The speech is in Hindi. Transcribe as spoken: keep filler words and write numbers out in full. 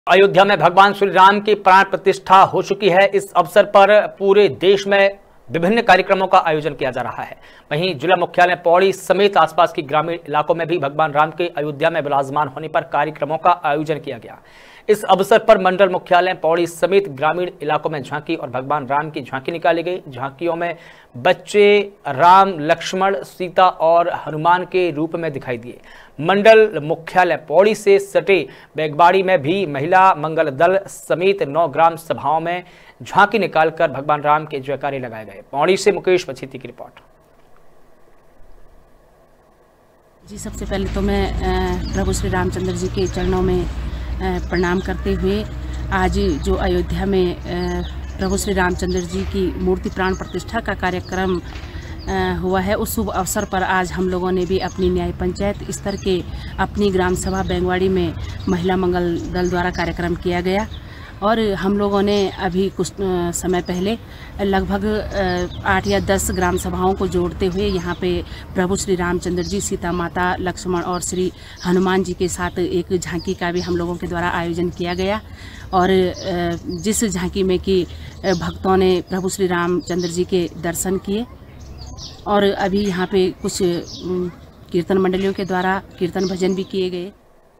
अयोध्या में भगवान श्री राम की प्राण प्रतिष्ठा हो चुकी है। इस अवसर पर पूरे देश में विभिन्न कार्यक्रमों का आयोजन किया जा रहा है। वहीं जिला मुख्यालय पौड़ी समेत आसपास के ग्रामीण इलाकों में भी भगवान राम के अयोध्या में विराजमान होने पर कार्यक्रमों का आयोजन किया गया। इस अवसर पर मंडल मुख्यालय पौड़ी समेत ग्रामीण इलाकों में झांकी और भगवान राम की झांकी निकाली गई। झांकियों में बच्चे राम, लक्ष्मण, सीता और हनुमान के रूप में दिखाई दिए। मंडल मुख्यालय पौड़ी से सटे बेगबाड़ी में भी महिला मंगल दल समेत नौ ग्राम सभाओं में झांकी निकालकर भगवान राम के जयकारे लगाए गए। पौड़ी से मुकेश पछीती की रिपोर्ट। जी, सबसे पहले तो मैं प्रभु श्री रामचंद्र जी के चरणों में प्रणाम करते हुए आज जो अयोध्या में प्रभु श्री रामचंद्र जी की मूर्ति प्राण प्रतिष्ठा का कार्यक्रम हुआ है, उस शुभ अवसर पर आज हम लोगों ने भी अपनी न्याय पंचायत स्तर के अपनी ग्राम सभा बेंगवाड़ी में महिला मंगल दल द्वारा कार्यक्रम किया गया। और हम लोगों ने अभी कुछ समय पहले लगभग आठ या दस ग्राम सभाओं को जोड़ते हुए यहाँ पे प्रभु श्री रामचंद्र जी, सीता माता, लक्ष्मण और श्री हनुमान जी के साथ एक झांकी का भी हम लोगों के द्वारा आयोजन किया गया। और जिस झांकी में कि भक्तों ने प्रभु श्री रामचंद्र जी के दर्शन किए और अभी यहाँ पे कुछ कीर्तन मंडलियों के द्वारा कीर्तन भजन भी किए गए।